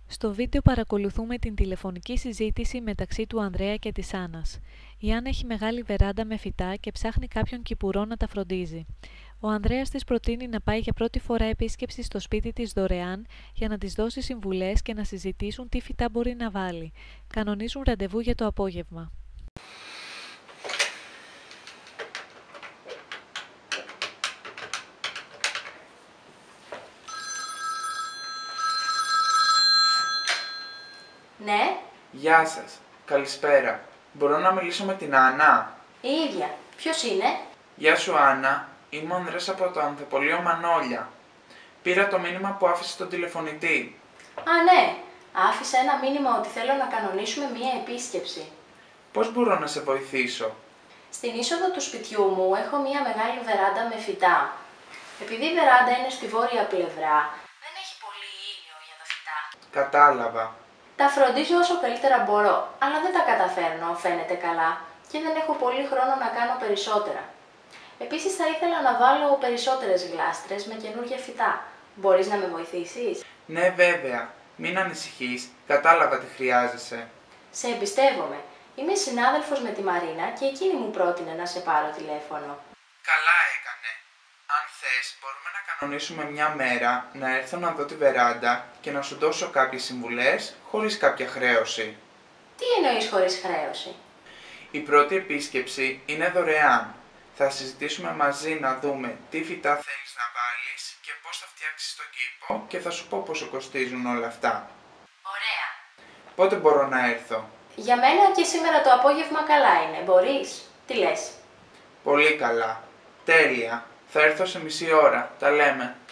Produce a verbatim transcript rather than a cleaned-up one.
Στο βίντεο παρακολουθούμε την τηλεφωνική συζήτηση μεταξύ του Ανδρέα και της Άννας. Η Άννα έχει μεγάλη βεράντα με φυτά και ψάχνει κάποιον κυπουρό να τα φροντίζει. Ο Ανδρέας της προτείνει να πάει για πρώτη φορά επίσκεψη στο σπίτι της δωρεάν για να της δώσει συμβουλές και να συζητήσουν τι φυτά μπορεί να βάλει. Κανονίζουν ραντεβού για το απόγευμα. Ναι. Γεια σας. Καλησπέρα. Μπορώ να μιλήσω με την Άννα? Η ίδια. Ποιος είναι? Γεια σου Άννα. Είμαι ο Ανδρέας από το Ανθοπολείο Μανόλια. Πήρα το μήνυμα που άφησε στον τηλεφωνητή. Α, ναι. Άφησα ένα μήνυμα ότι θέλω να κανονίσουμε μία επίσκεψη. Πώς μπορώ να σε βοηθήσω? Στην είσοδο του σπιτιού μου έχω μία μεγάλη βεράντα με φυτά. Επειδή η βεράντα είναι στη βόρεια πλευρά, δεν έχει πολύ ήλιο για τα φυτά. Κατάλαβα. Τα φροντίζω όσο καλύτερα μπορώ, αλλά δεν τα καταφέρνω, φαίνεται καλά, και δεν έχω πολύ χρόνο να κάνω περισσότερα. Επίσης θα ήθελα να βάλω περισσότερες γλάστρες με καινούργια φυτά. Μπορείς να με βοηθήσεις? Ναι βέβαια. Μην ανησυχείς. Κατάλαβα τι χρειάζεσαι. Σε εμπιστεύομαι. Είμαι συνάδελφος με τη Μαρίνα και εκείνη μου πρότεινε να σε πάρω τηλέφωνο. Καλά έκανε. Αν θες, μπορούμε να κανονίσουμε μια μέρα να έρθω να δω τη βεράντα και να σου δώσω κάποιες συμβουλές χωρίς κάποια χρέωση. Τι εννοείς χωρίς χρέωση? Η πρώτη επίσκεψη είναι δωρεάν. Θα συζητήσουμε μαζί να δούμε τι φυτά θέλεις να βάλεις και πώς θα φτιάξεις τον κήπο και θα σου πω πόσο κοστίζουν όλα αυτά. Ωραία. Πότε μπορώ να έρθω? Για μένα και σήμερα το απόγευμα καλά είναι. Μπορείς? Τι λες? Πολύ καλά. Τέλεια. Θα έρθω σε μισή ώρα. Τα λέμε.